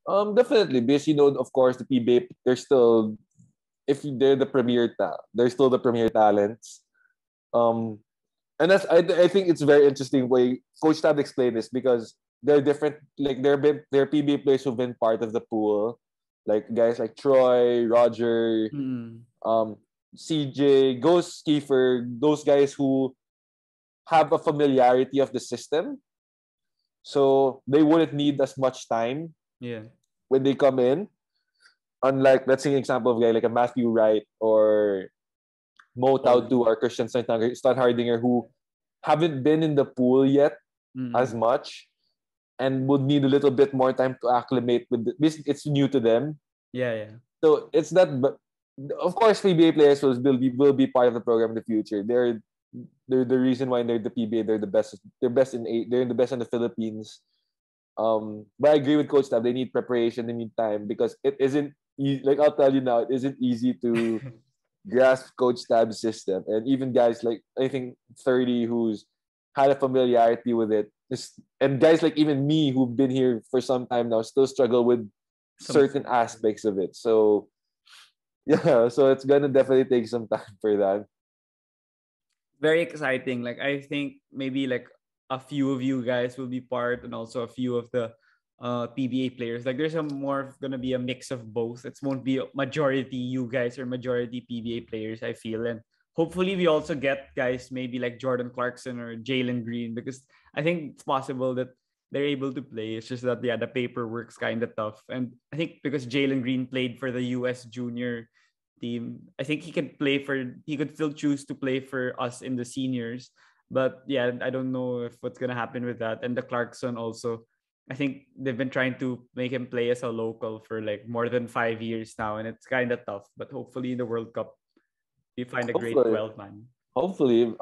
Definitely because of course the PBA they're still if they're the they're still the premier talents. Um, and I think it's very interesting way Coach Tab explained this because they're different. Like there are PBA players who've been part of the pool, like guys like Troy, Roger, Mm. um, CJ, Ghost, Kiefer, those guys who have a familiarity of the system, so they wouldn't need as much time Yeah. when they come in. Unlike, let's say, an example of a guy like a Matthew Wright or Mo Paul. Tautu or Christian Stan Hardinger who haven't been in the pool yet as Mm. much and would need a little bit more time to acclimate with this. It's new to them. Yeah, yeah. So it's that, but of course, PBA players will be part of the program in the future. They're the reason why they're the PBA. They're the best. They're best in eight. They're the best in the Philippines. But I agree with Coach Tab. They need preparation. They need time because it isn't like I'll tell you now. It isn't easy to grasp Coach Tab's system, and even guys like I think 30 who's had a familiarity with it, and guys like even me who've been here for some time now still struggle with Some certain aspects of it. So yeah, so it's gonna definitely take some time for that. very exciting. Like I think maybe like a few of you guys will be part, and also a few of the PBA players. Like there's a more gonna be a mix of both. It won't be majority you guys or majority PBA players, I feel. And hopefully we also get guys maybe like Jordan Clarkson or Jalen Green, because I think it's possible that they're able to play. It's just that yeah, the paperwork's kind of tough. And I think because Jalen Green played for the US junior team, I think he could still choose to play for us in the seniors. But yeah, I don't know if what's gonna happen with that. And the Clarkson also, I think they've been trying to make him play as a local for like more than 5 years now, and it's kind of tough. But hopefully in the World Cup, we find a great Hopefully, 12 man. hopefully.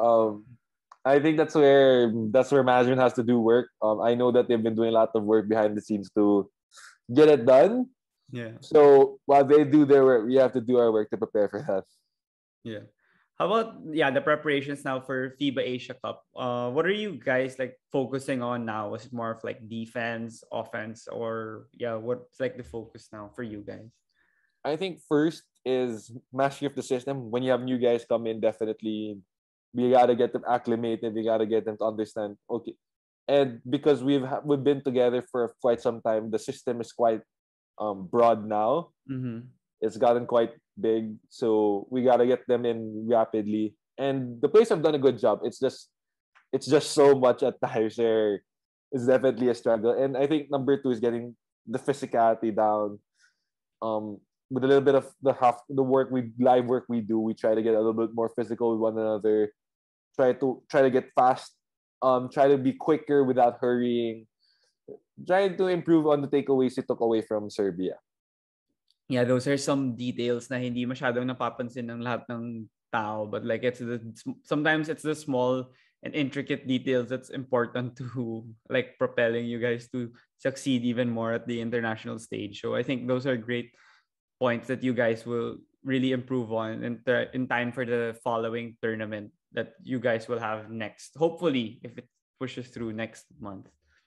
I think that's where management has to do work. I know that they've been doing a lot of work behind the scenes to get it done. Yeah, So while they do their work, we have to do our work to prepare for that. yeah. How about yeah the preparations now for FIBA Asia Cup? What are you guys like focusing on now? Was it more of like defense, offense, or yeah, what's like the focus now for you guys? I think first is mastering of the system. When you have new guys come in, definitely we gotta get them acclimated. We gotta get them to understand. Okay, and because we've been together for quite some time, the system is quite broad now. Mm-hmm. It's gotten quite big, so we gotta get them in rapidly. And the players have done a good job. It's just so much at times there. It's definitely a struggle. And I think number two is getting the physicality down. Um, with a little bit of the live work we do, we try to get a little bit more physical with one another. Try to get fast. Try to be quicker without hurrying. Trying to improve on the takeaways we took away from Serbia. Yeah, those are some details na hindi masyadong napapansin ng lahat ng tao, but like sometimes it's the small and intricate details that's important to like propelling you guys to succeed even more at the international stage. So I think those are great points that you guys will really improve on in time for the following tournament that you guys will have next. Hopefully, if it pushes through next month.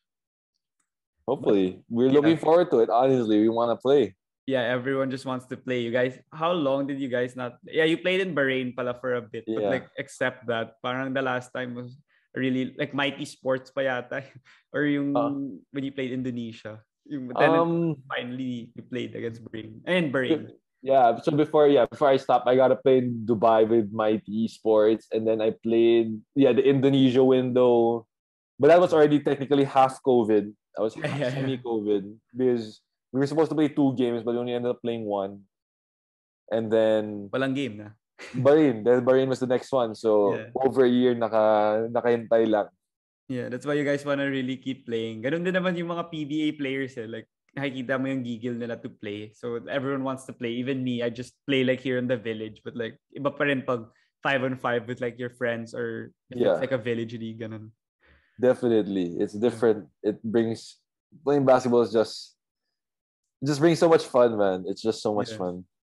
But Hopefully, we're looking yeah, forward to it. Honestly, we want to play. yeah, everyone just wants to play. You guys, how long did you guys not? Yeah, you played in Bahrain pala for a bit, but Yeah. like except that, parang the last time was really like Mighty Sports pa yata, or Uh, yung when you played Indonesia. But then um. finally you played against Bahrain and Bahrain. Yeah. So before I stopped, I gotta play in Dubai with my esports, and then I played the Indonesia window, but that was already technically half COVID. I was Yeah, half yeah, yeah. semi-COVID because we were supposed to play two games, but we only ended up playing one. And then Walang game na. Bahrain was the next one. So Yeah. over a year nakahintay lang. Yeah, that's why you guys wanna really keep playing. Ganun din naman yung mga PBA players eh. Like, nakikita mo yung gigil nila to play. So, everyone wants to play. Even me, I just play like here in the village. But like, iba pa rin pag 5-on-5 with like your friends, or if it's Yeah, like a village league, ganun. definitely. It's Yeah. different. It brings playing basketball is just brings so much fun, man. It's just so much Yeah. fun.